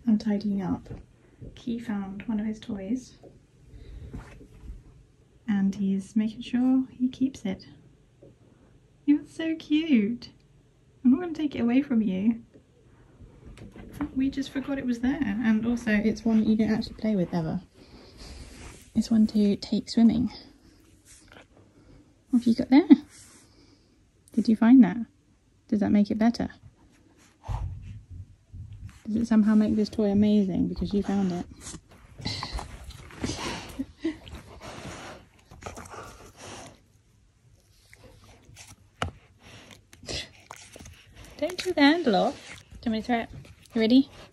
I'm tidying up. Key found one of his toys and he's making sure he keeps it. You're so cute. I'm not going to take it away from you. We just forgot it was there, and also it's one that you don't actually play with ever. It's one to take swimming. What have you got there? Did you find that? Does that make it better? Does it somehow make this toy amazing because you found it? Don't throw the handle off. Do you want me to throw it? You ready?